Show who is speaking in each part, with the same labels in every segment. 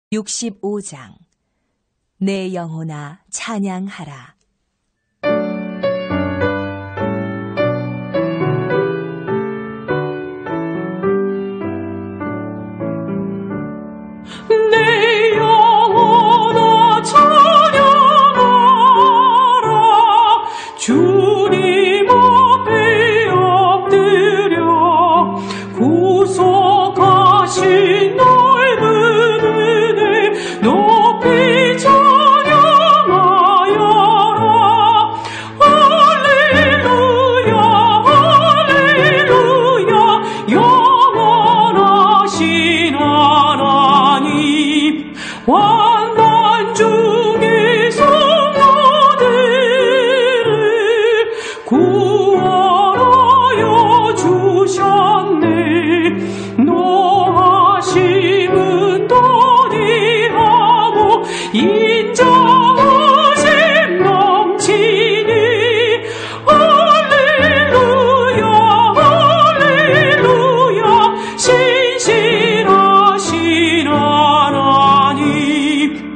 Speaker 1: 65장 내 영혼아 찬양하라.
Speaker 2: 내 영혼아 찬양하라. 주님 앞에 엎드려 구속하신 넓은 은혜 높이 찬양하여라. 할렐루야 할렐루야 영원하신 하나님 환난 중의 성도들을 구원하여 주셨네. 노하심은 더디하고 인자하심 넘치니 할렐루야 할렐루야 신실하신 하나님.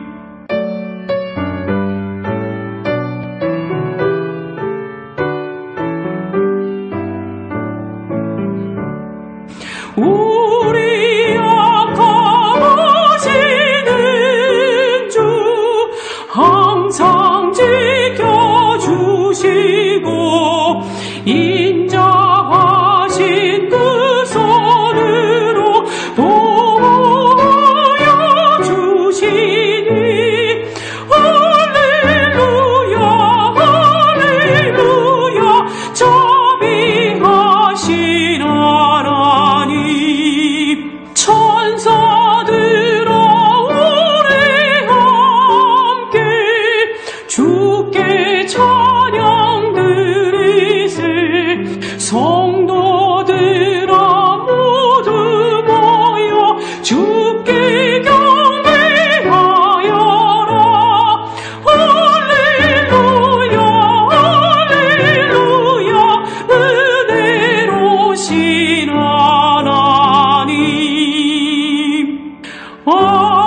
Speaker 2: 우리 약하시는 주 항상 지켜주시고 인자하신 그 손으로 보호하여 주시니 할렐루야 할렐루야 자비하신 하나님. 천사들아 오래 함께 주께 찬양 드리세. 성도들아 모두 모여 주께 경배하여라. 할렐루야 할렐루야 은혜로신 하나님.